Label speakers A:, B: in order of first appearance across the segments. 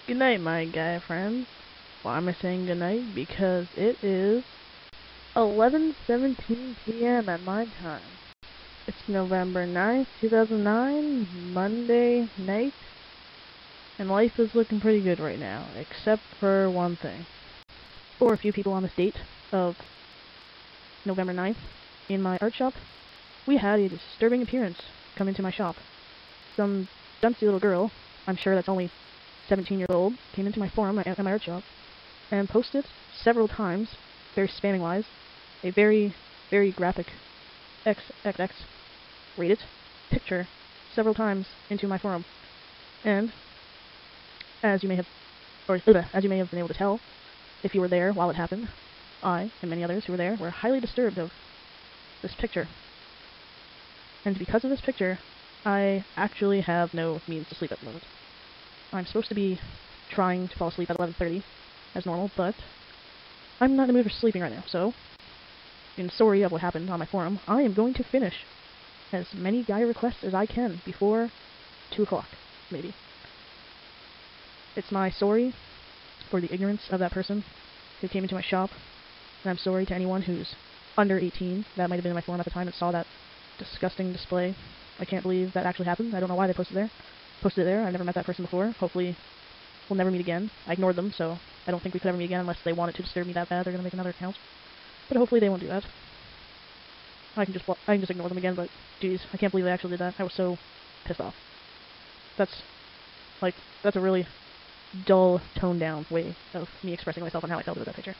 A: Good night, my Gaia friends. Why am I saying good night? Because it is 11:17 p.m. at my time. It's November 9th, 2009, Monday night, and life is looking pretty good right now, except for one thing. For a few people on this date of November 9th, in my art shop, we had a disturbing appearance come into my shop. Some duncy little girl, I'm sure that's only 17 years old, came into my forum at my art shop and posted several times, very spamming-wise, a very, very graphic XXX rated picture several times into my forum. And as you may have been able to tell, if you were there while it happened, I and many others who were there were highly disturbed of this picture. And because of this picture, I actually have no means to sleep at the moment. I'm supposed to be trying to fall asleep at 11:30 as normal, but I'm not in the mood for sleeping right now, so in sorry of what happened on my forum, I am going to finish as many Gaia requests as I can before 2 o'clock, maybe. It's my sorry for the ignorance of that person who came into my shop, and I'm sorry to anyone who's under 18 that might have been in my forum at the time and saw that disgusting display. I can't believe that actually happened. I don't know why they posted it there. I've never met that person before. Hopefully we'll never meet again. I ignored them, so I don't think we could ever meet again unless they wanted to disturb me that bad. They're going to make another account. But hopefully they won't do that. I can just ignore them again, but geez, I can't believe they actually did that. I was so pissed off. That's a really dull, toned down way of me expressing myself on how I felt about that picture.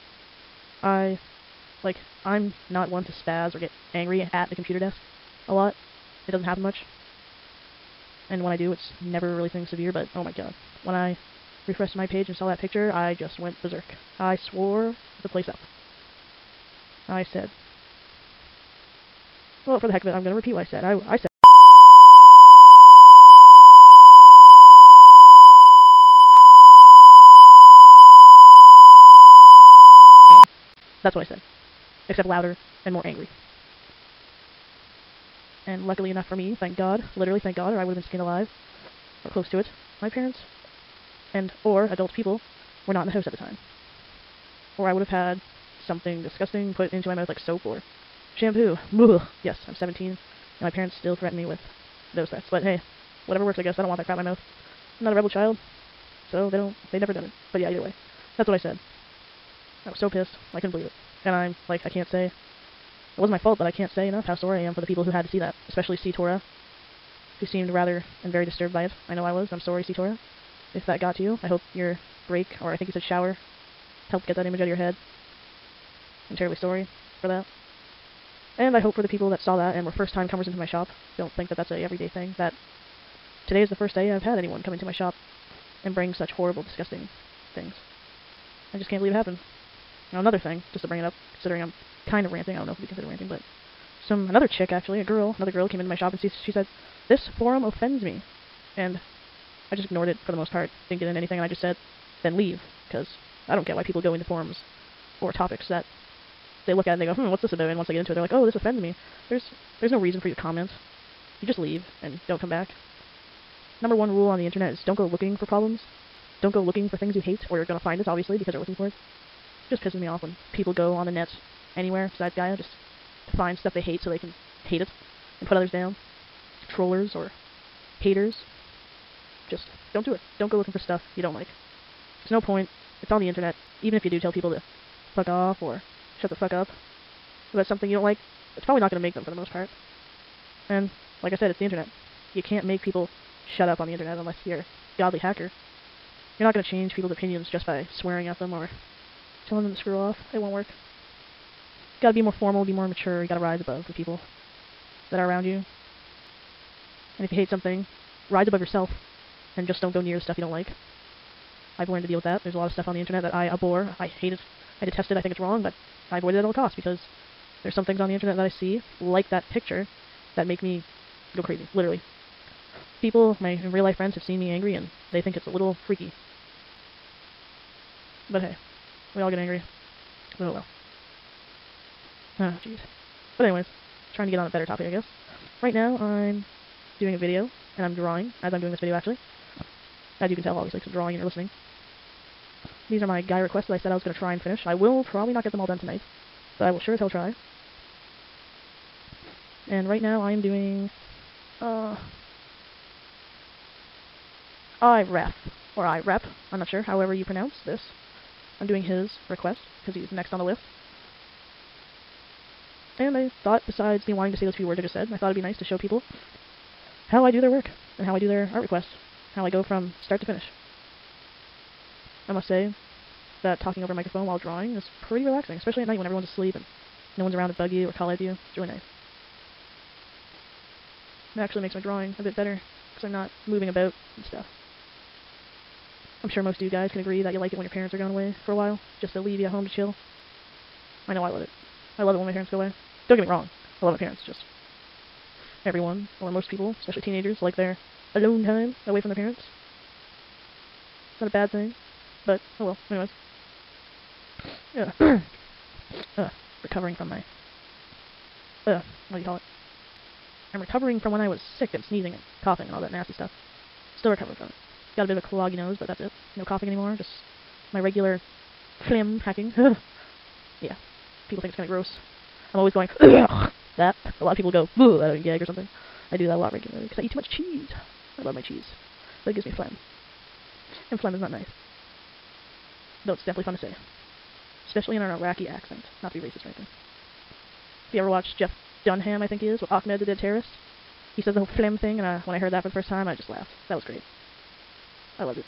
A: I'm not one to spaz or get angry at the computer desk a lot. It doesn't happen much. And when I do, it's never really anything severe, but oh my god. When I refreshed my page and saw that picture, I just went berserk. I swore the place up. I said, well, for the heck of it, I'm going to repeat what I said. I said, that's what I said, except louder and more angry. And luckily enough for me, thank God, literally thank God, or I would have been skinned alive, or close to it, my parents, or adult people, were not in the house at the time. Or I would have had something disgusting put into my mouth like soap or shampoo. Ugh. Yes, I'm 17, and my parents still threaten me with those threats. But hey, whatever works, I guess. I don't want that crap in my mouth. I'm not a rebel child, so they never done it. But yeah, either way, that's what I said. I was so pissed, I couldn't believe it. And I can't say, it wasn't my fault, but I can't say enough how sorry I am for the people who had to see that, especially C. Tora, who seemed rather and very disturbed by it. I know I was. I'm sorry, C. Tora. If that got to you, I hope your break, or I think you said shower, helped get that image out of your head. I'm terribly sorry for that. And I hope for the people that saw that and were first-time comers into my shop, don't think that that's a everyday thing, that today is the first day I've had anyone come into my shop and bring such horrible, disgusting things. I just can't believe it happened. Now, another thing, just to bring it up, considering I'm kind of ranting, I don't know if we consider ranting, but another chick, actually, another girl came into my shop and she said, "This forum offends me." And I just ignored it for the most part, didn't get into anything, and I just said, then leave, because I don't get why people go into forums or topics that they look at and they go, what's this about? And once they get into it, they're like, oh, this offends me. There's no reason for you to comment. You just leave and don't come back. Number 1 rule on the internet is don't go looking for problems. Don't go looking for things you hate, or you're going to find it, obviously, because you're looking for it. It just pisses me off when people go on the net anywhere besides Gaia just to find stuff they hate so they can hate it and put others down. Trollers or haters. Just don't do it. Don't go looking for stuff you don't like. There's no point. It's on the internet. Even if you do tell people to fuck off or shut the fuck up about something you don't like, it's probably not going to make them for the most part. And like I said, it's the internet. You can't make people shut up on the internet unless you're a godly hacker. You're not going to change people's opinions just by swearing at them or telling them to screw off. It won't work. You gotta be more formal, be more mature, you gotta rise above the people that are around you. And if you hate something, rise above yourself and just don't go near the stuff you don't like. I've learned to deal with that. There's a lot of stuff on the internet that I abhor, I hate it, I detest it, I think it's wrong, but I avoid it at all costs because there's some things on the internet that I see, like that picture, that make me go crazy, literally. People, my real-life friends, have seen me angry and they think it's a little freaky. But hey, we all get angry. Oh well. Oh, jeez. But anyways, trying to get on a better topic, I guess. Right now, I'm doing a video, and I'm drawing as I'm doing this video, actually. As you can tell, obviously, because I'm drawing and you're listening. these are my Gaia requests that I said I was going to try and finish. I will probably not get them all done tonight, but I will sure as hell try. And right now I am doing, IREF, or IREP, I'm not sure, however you pronounce this. I'm doing his request, because he's next on the list. And I thought, besides me wanting to say those few words I just said, I thought it'd be nice to show people how I do their work, and how I do their art requests, how I go from start to finish. I must say that talking over a microphone while drawing is pretty relaxing, especially at night when everyone's asleep and no one's around to bug you or call at you. It's really nice. It actually makes my drawing a bit better, because I'm not moving about and stuff. I'm sure most of you guys can agree that you like it when your parents are gone away for a while, just to leave you at home to chill. I know I love it. I love it when my parents go away. Don't get me wrong, I love my parents, just everyone, or most people, especially teenagers, like their alone time away from their parents. It's not a bad thing, but oh well, anyways. Yeah. Recovering from my, what do you call it? I'm recovering from when I was sick and sneezing and coughing and all that nasty stuff. Still recovering from it. Got a bit of a cloggy nose, but that's it. No coughing anymore, just my regular phlegm hacking. Yeah, people think it's kind of gross. I'm always going, that. A lot of people go, boo, out of a gag or something. I do that a lot regularly, because I eat too much cheese. I love my cheese. But it gives me phlegm. And phlegm is not nice. Though it's definitely fun to say. Especially in an Iraqi accent. Not to be racist or anything. If you ever watched Jeff Dunham, I think he is, with Ahmed the Dead Terrorist, he says the whole phlegm thing, and when I heard that for the first time, I just laughed. That was great. I loved it.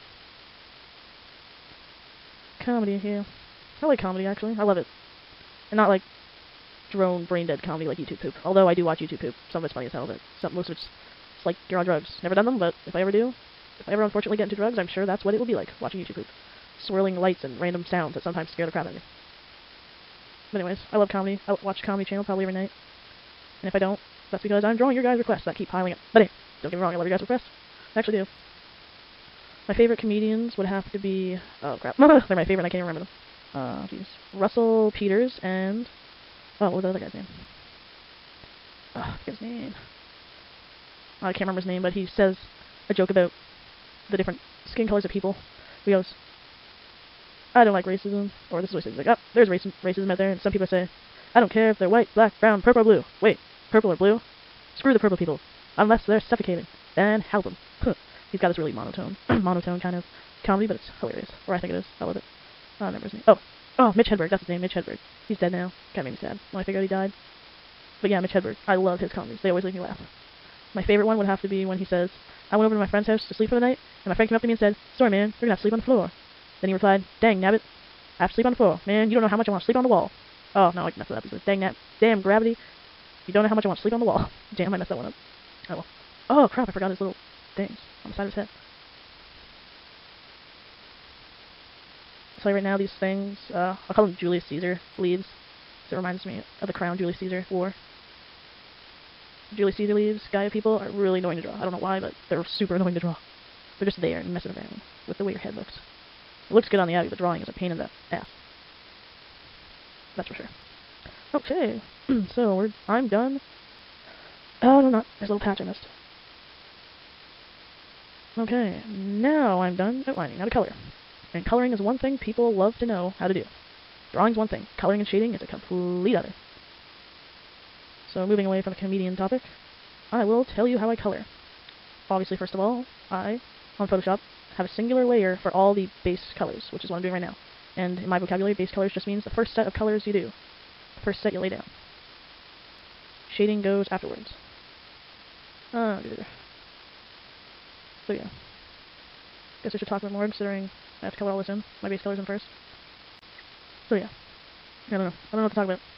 A: Comedy, yeah. I like comedy, actually. I love it. And not like drone, brain-dead comedy like YouTube poop. Although I do watch YouTube poop. Some of it's funny as hell, but most of it's like you're on drugs. Never done them, but if I ever do, if I ever unfortunately get into drugs, I'm sure that's what it will be like, watching YouTube poop. Swirling lights and random sounds that sometimes scare the crap out of me. But anyways, I love comedy. I watch Comedy Channel probably every night. And if I don't, that's because I'm drawing your guys' requests that keep piling up. But hey, don't get me wrong, I love your guys' requests. I actually do. My favorite comedians would have to be... Oh, crap. They're my favorite, I can't even remember them. Jeez. Russell Peters and... Oh, what was the other guy's name? Oh, I forget his name. I can't remember his name, but he says a joke about the different skin colors of people. He goes, I don't like racism. Or this is what he says. He's like, oh, there's racism out there. And some people say, I don't care if they're white, black, brown, purple, or blue. Wait, purple or blue? Screw the purple people. Unless they're suffocating. Then help them. He's got this really monotone kind of comedy, but it's hilarious. Or I think it is. I love it. I don't remember his name. Oh, Mitch Hedberg. That's his name, Mitch Hedberg. He's dead now. Kind of made me sad when I figured out he died. But yeah, Mitch Hedberg. I love his comedies. They always make me laugh. My favorite one would have to be when he says, I went over to my friend's house to sleep for the night, and my friend came up to me and said, sorry man, you're gonna have to sleep on the floor. Then he replied, dang nabbit, I have to sleep on the floor. Man, you don't know how much I want to sleep on the wall. Oh, no, I messed that up. He said, damn gravity, you don't know how much I want to sleep on the wall. Damn, I messed that one up. Oh well. Oh crap, I forgot his little things on the side of his head. So right now these things, I'll call them Julius Caesar leaves. So it reminds me of the crown Julius Caesar wore. Julius Caesar leaves, Gaia people, are really annoying to draw. I don't know why, but they're super annoying to draw. They're just there and messing around with the way your head looks. It looks good on the eye, but drawing is a pain in the ass. That's for sure. Okay, so I'm done. Oh, no, not. There's a little patch I missed. Okay, now I'm done outlining. Now to color. And coloring is one thing people love to know how to do. Drawing's one thing. Coloring and shading is a complete other. So moving away from the comedian topic, I will tell you how I color. Obviously, first of all, I, on Photoshop, have a singular layer for all the base colors, which is what I'm doing right now. And in my vocabulary, base colors just means the first set of colors you do. The first set you lay down. Shading goes afterwards. So yeah. Guess I should talk about more, considering I have to color all this in. My base colors in first. So yeah. I don't know what to talk about.